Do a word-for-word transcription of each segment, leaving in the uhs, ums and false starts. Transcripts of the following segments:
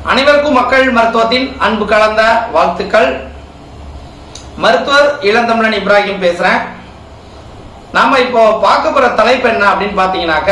அனைவருக்கும் மக்கள் மருத்துவத்தின் அன்பு கலந்த வாழ்த்துக்கள். மருத்துவர் இளந்தமிழன் இப்ராஹிம் பேசுறேன். நாம இப்போ பார்க்க போற தலைப்பு என்ன அப்படின்னு பாத்தீங்கன்னாக்க,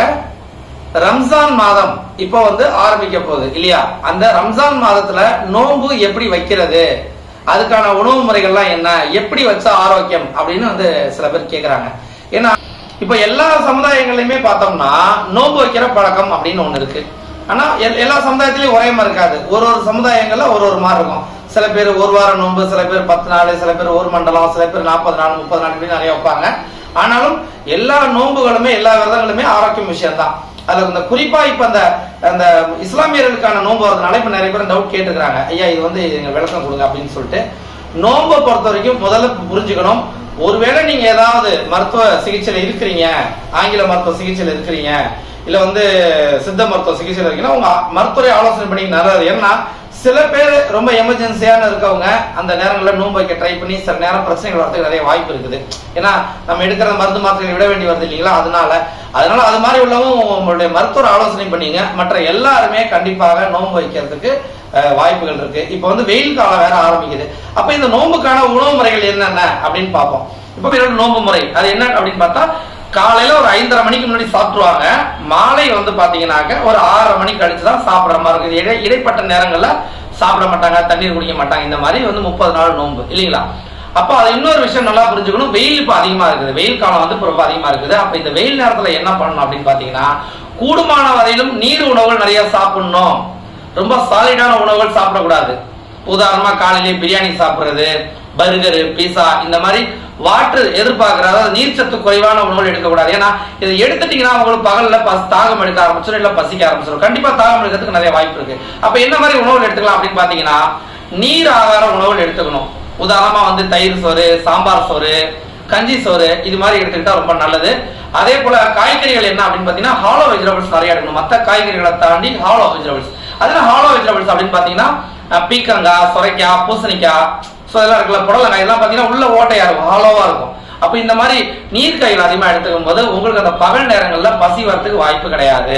ரம்ஜான் மாதம் இப்போ வந்து ஆரம்பிக்க போகுது இல்லையா? அந்த ரம்ஜான் மாதத்துல நோன்பு எப்படி வைக்கிறது, அதுக்கான உணவு முறைகள்லாம் என்ன, எப்படி வச்சா ஆரோக்கியம் அப்படின்னு வந்து சில பேர் கேக்குறாங்க. ஏன்னா இப்ப எல்லா சமுதாயங்களையுமே பார்த்தோம்னா நோன்பு வைக்கிற பழக்கம் அப்படின்னு ஒண்ணு இருக்கு. ஆனா எல்லா சமுதாயத்திலயும் ஒரே மாதிரி இருக்காது. ஒரு ஒரு சமுதாயங்கள்ல ஒரு ஒரு மாதிரி இருக்கும். சில பேர் ஒரு வாரம் நோன்பு, சில பேர் பத்து நாள், சில பேர் ஒரு மண்டலம், சில பேர் நாற்பது நாள் முப்பது நாள் இப்படி நிறைய வைப்பாங்க. ஆனாலும் எல்லா நோன்புகளுமே எல்லா விரதங்களுமே ஆரோக்கியம் விஷயம் தான். அதுல இந்த குறிப்பா இப்ப அந்த அந்த இஸ்லாமியர்களுக்கான நோன்பு வரதுனால இப்ப நிறைய பேர் டவுட் கேட்டுக்கிறாங்க, ஐயா இது வந்து எங்க விளக்கம் கொடுங்க அப்படின்னு சொல்லிட்டு. நோன்பை பொறுத்த வரைக்கும் முதல்ல புரிஞ்சுக்கணும், ஒருவேளை நீங்க ஏதாவது மருத்துவ சிகிச்சையில இருக்கிறீங்க, ஆங்கில மருத்துவ சிகிச்சையில இருக்கிறீங்க, இல்ல வந்து சித்த மருத்துவ சிகிச்சையில இருக்கீங்கன்னா உங்க மருத்துவரை ஆலோசனை பண்ணி நல்லது. ஏன்னா சில பேர் ரொம்ப எமர்ஜென்சியான இருக்கவங்க அந்த நேரங்களில் நோன்பு வைக்க ட்ரை பண்ணி சில நேரம் பிரச்சனைகள் வரதுக்கு நிறைய வாய்ப்பு இருக்குது. ஏன்னா நம்ம எடுக்கிற மருந்து மாத்திரைகளை விட வேண்டி வருது இல்லைங்களா? அதனால அதனால அது மாதிரி உள்ளவங்க உங்களுடைய மருத்துவர் ஆலோசனை பண்ணீங்க. மற்ற எல்லாருமே கண்டிப்பாக நோன்பு வைக்கிறதுக்கு வாய்ப்புகள் இருக்கு. இப்ப வந்து வெயில் காலம் வேற ஆரம்பிக்குது. அப்ப இந்த நோன்புக்கான உணவு முறைகள் என்னென்ன அப்படின்னு பார்ப்போம். இப்ப நோன்பு முறை அது என்ன அப்படின்னு பார்த்தா, காலையில ஒரு ஐந்தரை மணிக்கு முன்னாடி சாப்பிட்டுருவாங்க. மாலை வந்து பாத்தீங்கன்னாக்க ஒரு ஆறரை மணிக்கு கழிச்சுதான் சாப்பிடுற மாதிரி இருக்குது. இடை இடைப்பட்ட நேரங்கள்ல சாப்பிட மாட்டாங்க, தண்ணீர் குடிக்க மாட்டாங்க. இந்த மாதிரி வந்து முப்பது நாள் நோன்பு இல்லைங்களா? அப்போ அது இன்னொரு விஷயம் நல்லா புரிஞ்சுக்கணும், வெயில் இப்ப அதிகமா இருக்குது, வெயில் காலம் வந்து ரொம்ப அதிகமா இருக்குது. அப்ப இந்த வெயில் நேரத்துல என்ன பண்ணணும் அப்படின்னு பாத்தீங்கன்னா, கூடுமான வரையிலும் நீர் உணவுகள் நிறைய சாப்பிடணும். ரொம்ப சாலிடான உணவுகள் சாப்பிடக்கூடாது. உதாரணமா காலையிலேயே பிரியாணி சாப்பிடுறது, பர்கரு, பீஸா, இந்த மாதிரி வாட்டர் எதிர்பார்க்கிற, அதாவது நீர்ச்சத்து குறைவான உணவுகள் எடுக்கக்கூடாது. ஏன்னா இதை எடுத்துட்டீங்கன்னா உங்களுக்கு பகல்ல தாகம் எடுக்க ஆரம்பிச்சிடும், இல்ல பசிக்க ஆரம்பிச்சிடும். கண்டிப்பா தாகம் எடுக்கிறதுக்கு நிறைய வாய்ப்பு இருக்கு. அப்ப என்ன மாதிரி உணவுகள் எடுத்துக்கலாம் அப்படின்னு பாத்தீங்கன்னா, நீர் ஆகார உணவுகள் எடுத்துக்கணும். உதாரணமா வந்து தயிர் சோறு, சாம்பார் சோறு, கஞ்சி சோறு, இது மாதிரி எடுத்துக்கிட்டா ரொம்ப நல்லது. அதே போல காய்கறிகள் என்ன அப்படின்னு பாத்தீங்கன்னா, ஹாலோ வெஜிடபிள்ஸ் நிறைய எடுக்கணும். மற்ற காய்கறிகளை தாண்டி ஹாலோ வெஜிடபிள்ஸ். அதுல ஹாலோ வெஜிடபிள்ஸ் அப்படின்னு பாத்தீங்கன்னா பீக்கங்காய், சொரைக்காய், பூசணிக்காய், ஸோ இதெல்லாம் இருக்குல்ல, புடலங்காய், இதெல்லாம் பார்த்தீங்கன்னா உள்ள ஓட்டையா இருக்கும், ஹாலோவா இருக்கும். அப்போ இந்த மாதிரி நீர்க்காய்கள் அதிகமாக எடுத்துக்கும் போது உங்களுக்கு அந்த பகல் நேரங்களில் பசி வரத்துக்கு வாய்ப்பு கிடையாது.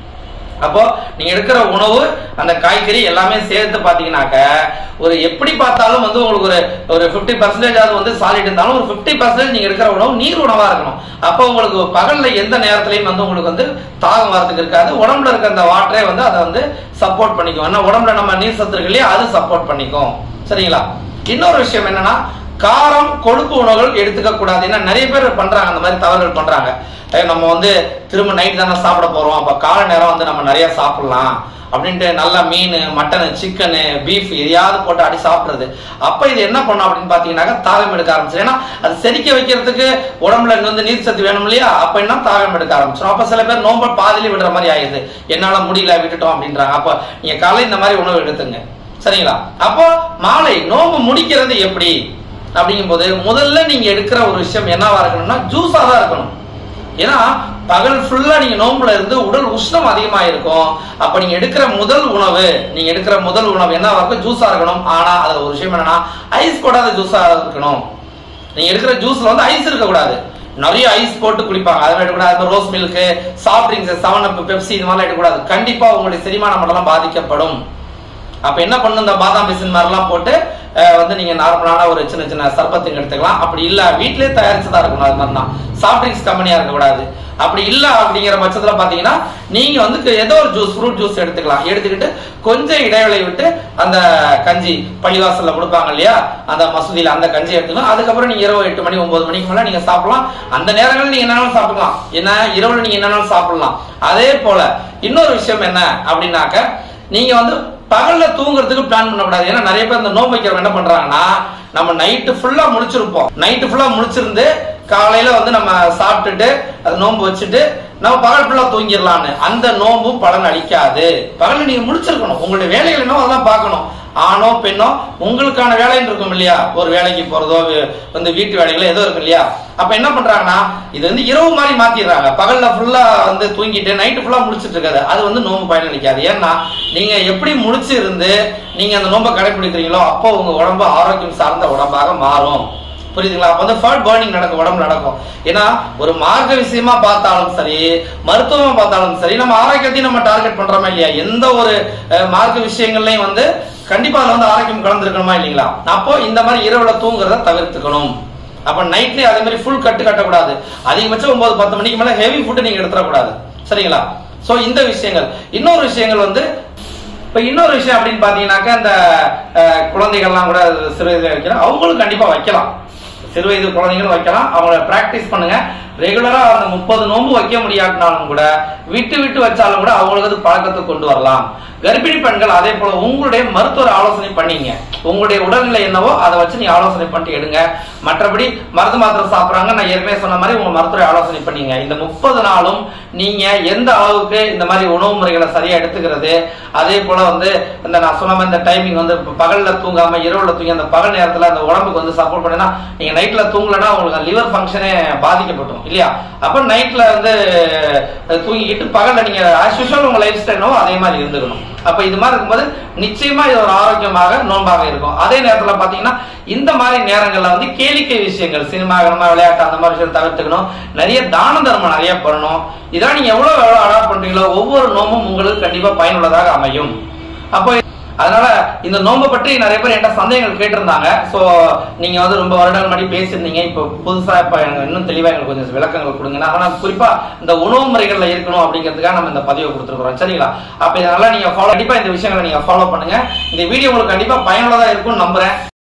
அப்போ நீங்க எடுக்கிற உணவு, அந்த காய்கறி எல்லாமே சேர்த்து பாத்தீங்கன்னாக்க ஒரு எப்படி பார்த்தாலும் வந்து உங்களுக்கு ஒரு ஒரு பிப்டி பர்சன்டேஜ் வந்து சாலிட் இருந்தாலும் ஒரு பிப்டி பர்சன்டேஜ் நீங்க எடுக்கிற உணவு நீர் உணவா இருக்கணும். அப்போ உங்களுக்கு பகல்ல எந்த நேரத்திலையும் வந்து உங்களுக்கு வந்து தாகம் வரதுக்கு இருக்காது. உடம்புல இருக்க அந்த வாட்டரே வந்து அதை வந்து சப்போர்ட் பண்ணிக்கும். ஏன்னா உடம்புல நம்ம நீர் சத்து இருக்கு இல்லையா, அது சப்போர்ட் பண்ணிக்கும். சரிங்களா? இன்னொரு விஷயம் என்னன்னா, காரம் கொழுப்பு உணவுகள் எடுத்துக்க கூடாது. ஏன்னா நிறைய பேர் பண்றாங்க, அந்த மாதிரி தவறுகள் பண்றாங்க. நம்ம வந்து திரும்ப நைட் தானே சாப்பிட போறோம், அப்ப கால நேரம் வந்து நம்ம நிறைய சாப்பிடலாம் அப்படின்ட்டு நல்லா மீன், மட்டனு, சிக்கனு, பீஃப் எதையாவது போட்டு அடி சாப்பிடுறது. அப்ப இது என்ன பண்ணும் அப்படின்னு பாத்தீங்கன்னாக்க தாகம் எடுக்க ஆரம்பிச்சிடும். ஏன்னா அது செரிக்க வைக்கிறதுக்கு உடம்புல வந்து நீர் சத்து வேணும் இல்லையா? அப்ப என்ன தாகம் எடுக்க ஆரம்பிச்சிடும். அப்ப சில பேர் நோம்ப பாதிலே விடுற மாதிரி ஆயிடுது, என்னால முடியல விட்டுட்டோம் அப்படின்றாங்க. அப்ப நீங்க காலை இந்த மாதிரி உணவு எடுத்துங்க. சரிங்களா? அப்போ மாலை நோம்பு முடிக்கிறது எப்படி அப்படிங்கும் போது முதல்ல நீங்க எடுக்கிற ஒரு விஷயம் என்னவா இருக்கணும்னா, ஜூஸா தான் இருக்கணும். ஏன்னா பகல் ஃபுல்லா நீங்க நோம்புல இருந்து உடல் உஷ்ணம் அதிகமா இருக்கும். அப்ப நீங்க எடுக்கிற முதல் உணவு நீங்க எடுக்கிற முதல் உணவு என்னவா இருக்கும்? ஜூஸா இருக்கணும். ஆனா அதுல ஒரு விஷயம் என்னன்னா, ஐஸ் போடாத ஜூஸா இருக்கணும். நீங்க எடுக்கிற ஜூஸ்ல வந்து ஐஸ் இருக்க கூடாது. நிறைய ஐஸ் போட்டு குடிப்பாங்க, அதை எடுக்கக்கூடாது. Rose milk, soft drinks, seven up, Pepsi, இது மாதிரிலாம் எடுக்கக்கூடாது. கண்டிப்பா உங்களுடைய செரிமான மண்டலம் பாதிக்கப்படும். அப்ப என்ன பண்ணணும், இந்த பாதாம் பிசின் மாதிரிலாம் போட்டு வந்து நீங்க நார்மலான ஒரு சின்ன சின்ன சர்பத்துங்க எடுத்துக்கலாம். அப்படி இல்ல வீட்டிலேயே தயாரிச்சுதான் இருக்கணும். அது மாதிரி தான் சாஃப்ட் ட்ரிங்க்ஸ் கம்பெனியா இருக்கக்கூடாது. அப்படி இல்ல அப்படிங்கிற பட்சத்துல பாத்தீங்கன்னா நீங்க வந்து ஏதோ ஒரு ஜூஸ், ஃப்ரூட் ஜூஸ் எடுத்துக்கலாம். எடுத்துக்கிட்டு கொஞ்சம் இடைவெளி விட்டு அந்த கஞ்சி பள்ளிவாசல்ல கொடுப்பாங்க இல்லையா, அந்த மசூதியில அந்த கஞ்சி எடுத்துக்கலாம். அதுக்கப்புறம் நீங்க இரவு எட்டு மணி ஒன்பது மணிக்கு மேல நீங்க சாப்பிடலாம். அந்த நேரங்கள் நீங்க என்னன்னாலும் சாப்பிடலாம். ஏன்னா இரவுல நீங்க என்னன்னாலும் சாப்பிடலாம். அதே போல இன்னொரு விஷயம் என்ன அப்படின்னாக்க, நீங்க வந்து பகல்ல தூங்குறதுக்கு பிளான் பண்ணக்கூடாது. ஏன்னா நிறைய பேர் இந்த நோன்பு வைக்கிறவங்க என்ன பண்றாங்கன்னா, நம்ம நைட்டு ஃபுல்லா முடிச்சிருப்போம், நைட்டு ஃபுல்லா முடிச்சிருந்து காலையில வந்து நம்ம சாப்பிட்டுட்டு அது நோன்பு வச்சுட்டு நம்ம பகல் ஃபுல்லா தூங்கிடலான்னு. அந்த நோன்பும் பலன் அளிக்காது. பகல்ல நீங்க முடிச்சிருக்கணும், உங்களுடைய வேலைகள் என்னவோ அதெல்லாம் பார்க்கணும். ஆணோ பெண்ணோ உங்களுக்கான வேலைன்னு இருக்கும் இல்லையா, ஒரு வேலைக்கு போறதோ வந்து வீட்டு வேலைகளோ ஏதோ இருக்கும் இல்லையா. அப்ப என்ன பண்றாங்கன்னா, இது வந்து இரவு மாதிரி மாத்திடுறாங்க. பகல்ல ஃபுல்லா வந்து தூங்கிட்டு நைட்டு ஃபுல்லா முடிச்சிட்டு இருக்காது, அது வந்து நோன்பு பயன் அளிக்காது. ஏன்னா நீங்க எப்படி முடிச்சு இருந்து நீங்க அந்த நோன்பை கடைபிடிக்கிறீங்களோ அப்போ உங்க உடம்பு ஆரோக்கியம் சார்ந்த உடம்பாக மாறும். புரியுதுங்களா? அப்ப வந்து ஃபேட் பர்னிங் நடக்கும், உடம்பு நடக்கும். ஏன்னா ஒரு மார்க்க விஷயமா பார்த்தாலும் சரி, மருத்துவமா பார்த்தாலும் சரி, நம்ம ஆரோக்கியத்தையும் நம்ம டார்கெட் பண்றோமா இல்லையா? எந்த ஒரு மார்க்க விஷயங்கள்லையும் வந்து கண்டிப்பா அதுல வந்து ஆரோக்கியம் கலந்துருக்கணுமா இல்லைங்களா? அப்போ இந்த மாதிரி இரவுல தூங்குறத தவிர்த்துக்கணும். அப்ப நைட்லயே அதே மாதிரி ஃபுல் கட்டு கட்டக்கூடாது. அதிகபட்சம் ஒன்பது பத்து மணிக்கு மேல ஹெவி ஃபுட் நீங்க எடுத்துடக்கூடாது. சரிங்களா? சோ இந்த விஷயங்கள். இன்னொரு விஷயங்கள் வந்து இப்ப இன்னொரு விஷயம் அப்படின்னு பாத்தீங்கன்னாக்கா, இந்த குழந்தைகள்லாம் கூட சிறு வயதுல வைக்கலாம், அவங்களும் கண்டிப்பா வைக்கலாம். சிறு வயது குழந்தைகளும் வைக்கலாம். அவங்கள பிராக்டிஸ் பண்ணுங்க. ரெகுலரா அந்த முப்பது நோன்பு வைக்க முடியாட்டினாலும் கூட விட்டு விட்டு வச்சாலும் கூட அவங்களுக்கு பழக்கத்தை கொண்டு வரலாம். கர்ப்பிணி பெண்கள் அதே போல உங்களுடைய மருத்துவர் ஆலோசனை பண்ணீங்க, உங்களுடைய உடல்நிலை என்னவோ அதை வச்சு நீ ஆலோசனை பண்ணிட்டு எடுங்க. மற்றபடி மருந்து மாத்திரை சாப்பிட்றாங்க, நான் ஏற்கனவே சொன்ன மாதிரி உங்க மருத்துவரை ஆலோசனை பண்ணீங்க. இந்த முப்பது நாளும் நீங்க எந்த அளவுக்கு இந்த மாதிரி உணவு முறைகளை சரியா எடுத்துக்கிறது, அதே போல வந்து இந்த நான் சொன்ன மாதிரி இந்த டைமிங் வந்து பகல்ல தூங்காம இரவுல தூங்கி அந்த பகல் நேரத்துல அந்த உடம்புக்கு வந்து சப்போர்ட் பண்ணினா, நீங்க நைட்ல தூங்கலன்னா உங்களுக்கு லிவர் ஃபங்க்ஷனே பாதிக்கப்படும் இல்லையா? அப்ப நைட்ல வந்து தூங்கிக்கிட்டு பகல்ல நீங்க ஆஸ் யூசுவல் உங்க லைஃப் ஸ்டைலோ அதே மாதிரி இருந்துக்கணும். அப்ப இது மாதிரி இருக்கும்போது நிச்சயமா இது ஒரு ஆரோக்கியமாக நோன்பாக இருக்கும். அதே நேரத்துல பாத்தீங்கன்னா இந்த மாதிரி நேரங்கள்ல வந்து கேளிக்கை விஷயங்கள், சினிமா விளையாட்டு அந்த மாதிரி விஷயம் தவிர்த்துக்கணும். நிறைய தான தர்மம் நிறைய பண்ணணும். இதெல்லாம் நீங்க எவ்வளவு எவ்வளவு அடாப்ட் பண்றீங்களோ ஒவ்வொரு நோம்பும் உங்களுக்கு கண்டிப்பா பயனுள்ளதாக அமையும். அப்போ அதனால இந்த நோன்பை பற்றி நிறைய பேர் என்கிட்ட சந்தேகங்கள் கேட்டிருந்தாங்க. ஸோ நீங்க வந்து ரொம்ப வருடங்கள் முன்னாடி பேசியிருந்தீங்க. இப்போ புதுசா இப்ப இன்னும் தெளிவா எங்களுக்கு கொஞ்சம் விளக்கங்கள் கொடுங்க. ஆனால் குறிப்பா இந்த உணவு முறைகள்ல இருக்கணும் அப்படிங்கிறதுக்காக நம்ம இந்த பதிவை கொடுத்துருக்கோம். சரிங்களா? அப்ப இதனால நீங்க ஃபாலோ கண்டிப்பா இந்த விஷயங்களை நீங்க ஃபாலோ பண்ணுங்க. இந்த வீடியோ உங்களுக்கு கண்டிப்பா பயனுள்ளதா இருக்கும்னு நம்புறேன்.